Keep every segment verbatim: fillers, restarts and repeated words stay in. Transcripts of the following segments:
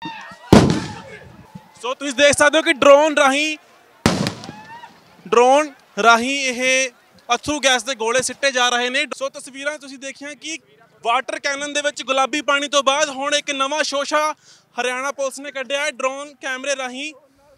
ਸੋ ਤੁਸੀਂ ਦੇਖ ਸਕਦੇ ਹੋ ਕਿ ਡਰੋਨ ਰਾਹੀਂ ਡਰੋਨ ਰਾਹੀਂ ਇਹ ਅਥਰੂ ਗੈਸ ਦੇ ਗੋਲੇ ਸਿੱਟੇ ਜਾ ਰਹੇ ਨੇ। ਸੋ ਤਸਵੀਰਾਂ ਤੁਸੀਂ ਦੇਖੀਆਂ ਕਿ ਵਾਟਰ ਕੈਨਨ ਦੇ ਵਿੱਚ ਗੁਲਾਬੀ ਪਾਣੀ ਤੋਂ ਬਾਅਦ ਹੁਣ ਇੱਕ ਨਵਾਂ ਸ਼ੋਸ਼ਾ ਹਰਿਆਣਾ ਪੁਲਿਸ ਨੇ ਕੱਢਿਆ ਹੈ। ਡਰੋਨ ਕੈਮਰੇ ਰਾਹੀਂ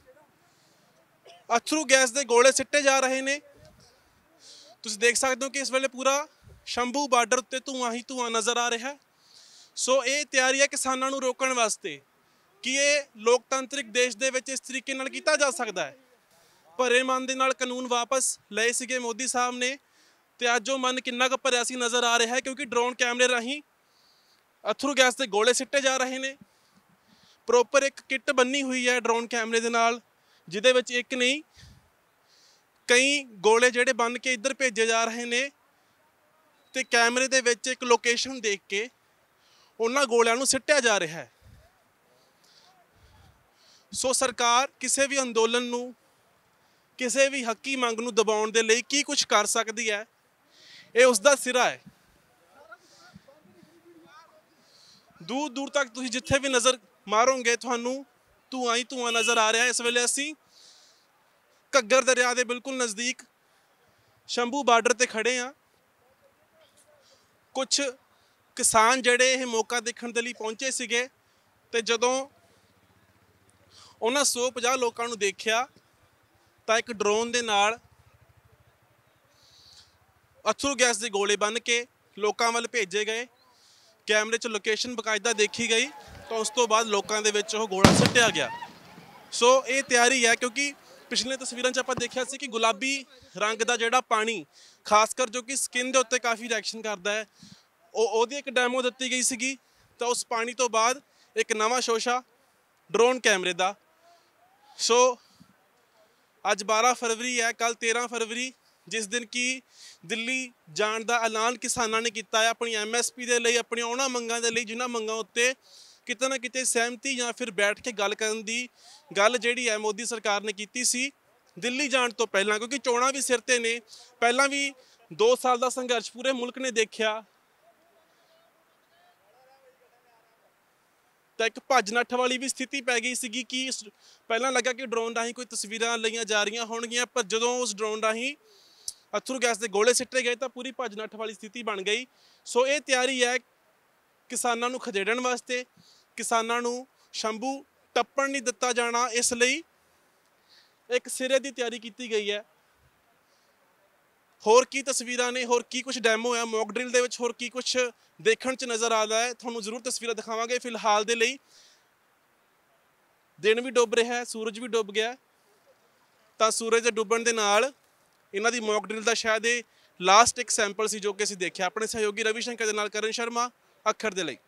ਅਥਰੂ ਗੈਸ ਦੇ ਗੋਲੇ ਸਿੱਟੇ ਜਾ ਰਹੇ ਨੇ। ਤੁਸੀਂ ਦੇਖ ਸਕਦੇ ਹੋ ਕਿ ਇਸ ਵੇਲੇ ਪੂਰਾ ਸ਼ੰਭੂ ਬਾਰਡਰ ਉੱਤੇ ਧੂੰਆਂ ਹੀ ਧੂੰਆਂ ਨਜ਼ਰ ਆ ਰਿਹਾ ਹੈ। ਸੋ ਇਹ ਤਿਆਰੀ ਹੈ ਕਿਸਾਨਾਂ ਨੂੰ ਰੋਕਣ ਵਾਸਤੇ ਕਿ ਇਹ ਲੋਕਤੰਤਰਿਕ ਦੇਸ਼ ਦੇ ਵਿੱਚ ਇਸ ਤਰੀਕੇ ਨਾਲ ਕੀਤਾ ਜਾ ਸਕਦਾ ਹੈ। ਭਰੇ ਮਨ ਦੇ ਨਾਲ ਕਾਨੂੰਨ ਵਾਪਸ ਲਏ ਸੀਗੇ ਮੋਦੀ ਸਾਹਿਬ ਨੇ, ਤੇ ਅੱਜ ਉਹ ਮਨ ਕਿੰਨਾ ਕੁ ਭਰਿਆ ਸੀ ਨਜ਼ਰ ਆ ਰਿਹਾ ਹੈ, ਕਿਉਂਕਿ ਡਰੋਨ ਕੈਮਰੇ ਰਾਹੀਂ ਅਥਰੂ ਗੈਸ ਦੇ ਗੋਲੇ ਸਿੱਟੇ ਜਾ ਰਹੇ ਨੇ। ਪ੍ਰੋਪਰ ਇੱਕ ਕਿੱਟ ਬੰਨੀ ਹੋਈ ਹੈ ਡਰੋਨ ਕੈਮਰੇ ਦੇ ਨਾਲ, ਜਿਹਦੇ ਵਿੱਚ ਇੱਕ ਨਹੀਂ ਕਈ ਗੋਲੇ ਜਿਹੜੇ ਬੰਨ ਕੇ ਇੱਧਰ ਭੇਜੇ ਜਾ ਰਹੇ ਨੇ, ਤੇ ਕੈਮਰੇ ਦੇ ਵਿੱਚ ਇੱਕ ਲੋਕੇਸ਼ਨ ਦੇਖ ਕੇ ਉਹਨਾਂ ਗੋਲਿਆਂ ਨੂੰ ਸਿੱਟਿਆ ਜਾ ਰਿਹਾ ਹੈ। ਸੋ ਸਰਕਾਰ ਕਿਸੇ ਵੀ ਅੰਦੋਲਨ ਨੂੰ, ਕਿਸੇ ਵੀ ਹੱਕੀ ਮੰਗ ਨੂੰ ਦਬਾਉਣ ਦੇ ਲਈ ਕੀ ਕੁਝ ਕਰ ਸਕਦੀ ਹੈ, ਇਹ ਉਸ ਦਾ ਸਿਰਾ ਹੈ। ਦੂਰ ਦੂਰ ਤੱਕ ਤੁਸੀਂ ਜਿੱਥੇ ਵੀ ਨਜ਼ਰ ਮਾਰੋਗੇ ਤੁਹਾਨੂੰ ਧੂੰਆਂ ਹੀ ਧੂੰਆਂ ਨਜ਼ਰ ਆ ਰਿਹਾ ਹੈ। ਇਸ ਵੇਲੇ ਅਸੀਂ ਘੱਗਰ ਦਰਿਆ ਦੇ ਬਿਲਕੁਲ ਨਜ਼ਦੀਕ ਸ਼ੰਭੂ ਬਾਰਡਰ ਤੇ ਖੜੇ ਹਾਂ। ਕੁਝ ਕਿਸਾਨ ਜਿਹੜੇ ਇਹ ਮੌਕਾ ਦੇਖਣ ਦੇ ਲਈ ਪਹੁੰਚੇ ਸੀਗੇ, ਤੇ ਜਦੋਂ ਉਹਨਾਂ ਸੌ ਪੰਜਾਹ ਲੋਕਾਂ ਨੂੰ ਦੇਖਿਆ ਤਾਂ ਇੱਕ ਡਰੋਨ ਦੇ ਨਾਲ ਅਥਰੂ ਗੈਸ ਦੇ ਗੋਲੇ ਬੰਨ ਕੇ ਲੋਕਾਂ ਵੱਲ ਭੇਜੇ ਗਏ। ਕੈਮਰੇ 'ਚ ਲੋਕੇਸ਼ਨ ਬਕਾਇਦਾ ਦੇਖੀ ਗਈ, ਤਾਂ ਉਸ ਤੋਂ ਬਾਅਦ ਲੋਕਾਂ ਦੇ ਵਿੱਚ ਉਹ ਗੋਲਾ ਸੁੱਟਿਆ ਗਿਆ। ਸੋ ਇਹ ਤਿਆਰੀ ਹੈ, ਕਿਉਂਕਿ ਪਿਛਲੀਆਂ ਤਸਵੀਰਾਂ 'ਚ ਆਪਾਂ ਦੇਖਿਆ ਸੀ ਕਿ ਗੁਲਾਬੀ ਰੰਗ ਦਾ ਜਿਹੜਾ ਪਾਣੀ, ਖਾਸ ਕਰ ਜੋ ਕਿ ਸਕਿਨ ਦੇ ਉੱਤੇ ਕਾਫੀ ਰਿਐਕਸ਼ਨ ਕਰਦਾ ਹੈ, ਉਹ ਉਹਦੀ ਇੱਕ ਡੈਮੋ ਦਿੱਤੀ ਗਈ ਸੀਗੀ। ਤਾਂ ਉਸ ਪਾਣੀ ਤੋਂ ਬਾਅਦ ਇੱਕ ਨਵਾਂ ਸ਼ੋਸ਼ਾ ਡਰੋਨ ਕੈਮਰੇ ਦਾ। ਸੋ ਅੱਜ ਬਾਰਾਂ ਫਰਵਰੀ ਹੈ, ਕੱਲ੍ਹ ਤੇਰਾਂ ਫਰਵਰੀ, ਜਿਸ ਦਿਨ ਕਿ ਦਿੱਲੀ ਜਾਣ ਦਾ ਐਲਾਨ ਕਿਸਾਨਾਂ ਨੇ ਕੀਤਾ ਹੈ ਆਪਣੀ ਐਮ ਐਸ ਪੀ ਦੇ ਲਈ, ਆਪਣੀਆਂ ਉਹਨਾਂ ਮੰਗਾਂ ਦੇ ਲਈ ਜਿਨ੍ਹਾਂ ਮੰਗਾਂ ਉੱਤੇ ਕਿਤੇ ਨਾ ਕਿਤੇ ਸਹਿਮਤੀ ਜਾਂ ਫਿਰ ਬੈਠ ਕੇ ਗੱਲ ਕਰਨ ਦੀ ਗੱਲ ਜਿਹੜੀ ਹੈ ਮੋਦੀ ਸਰਕਾਰ ਨੇ ਕੀਤੀ ਸੀ ਦਿੱਲੀ ਜਾਣ ਤੋਂ ਪਹਿਲਾਂ, ਕਿਉਂਕਿ ਚੋਣਾਂ ਵੀ ਸਿਰ 'ਤੇ ਨੇ। ਪਹਿਲਾਂ ਵੀ ਦੋ ਸਾਲ ਦਾ ਸੰਘਰਸ਼ ਪੂਰੇ ਮੁਲਕ ਨੇ ਦੇਖਿਆ, ਤਾਂ ਇੱਕ ਭੱਜ ਨੱਠ ਵਾਲੀ ਵੀ ਸਥਿਤੀ ਪੈ ਗਈ ਸੀਗੀ ਕਿ ਪਹਿਲਾਂ ਲੱਗਾ ਕਿ ਡਰੋਨ ਰਾਹੀਂ ਕੋਈ ਤਸਵੀਰਾਂ ਲਈਆਂ ਜਾ ਰਹੀਆਂ ਹੋਣਗੀਆਂ, ਪਰ ਜਦੋਂ ਉਸ ਡਰੋਨ ਰਾਹੀਂ ਅਥਰੂ ਗੈਸ ਦੇ ਗੋਲੇ ਸਿੱਟੇ ਗਏ ਤਾਂ ਪੂਰੀ ਭੱਜ ਨੱਠ ਵਾਲੀ ਸਥਿਤੀ ਬਣ ਗਈ। ਸੋ ਇਹ ਤਿਆਰੀ ਹੈ ਕਿਸਾਨਾਂ ਨੂੰ ਖਦੇੜਨ ਵਾਸਤੇ, ਕਿਸਾਨਾਂ ਨੂੰ ਸ਼ੰਭੂ ਟੱਪਣ ਨਹੀਂ ਦਿੱਤਾ ਜਾਣਾ, ਇਸ ਲਈ ਇੱਕ ਸਿਰੇ ਦੀ ਤਿਆਰੀ ਕੀਤੀ ਗਈ ਹੈ। ਹੋਰ ਕੀ ਤਸਵੀਰਾਂ ਨੇ, ਹੋਰ ਕੀ ਕੁਝ ਡੈਮੋ ਹੈ ਮੌਕ ਡਰਿਲ ਦੇ ਵਿੱਚ, ਹੋਰ ਕੀ ਕੁਝ ਦੇਖਣ 'ਚ ਨਜ਼ਰ ਆਉਂਦਾ ਹੈ, ਤੁਹਾਨੂੰ ਜ਼ਰੂਰ ਤਸਵੀਰਾਂ ਦਿਖਾਵਾਂਗੇ। ਫਿਲਹਾਲ ਦੇ ਲਈ ਦਿਨ ਵੀ ਡੁੱਬ ਰਿਹਾ ਹੈ, ਸੂਰਜ ਵੀ ਡੁੱਬ ਗਿਆ, ਤਾਂ ਸੂਰਜ ਦੇ ਡੁੱਬਣ ਦੇ ਨਾਲ ਇਹਨਾਂ ਦੀ ਮੌਕ ਡਰਿਲ ਦਾ ਸ਼ਾਇਦ ਇਹ ਲਾਸਟ ਇੱਕ ਸੈਂਪਲ ਸੀ ਜੋ ਕਿ ਅਸੀਂ ਦੇਖਿਆ। ਆਪਣੇ ਸਹਿਯੋਗੀ ਰਵੀ ਸ਼ੰਕਰ ਦੇ ਨਾਲ ਕਰਨ ਸ਼ਰਮਾ, ਅੱਖਰ ਦੇ ਲਈ।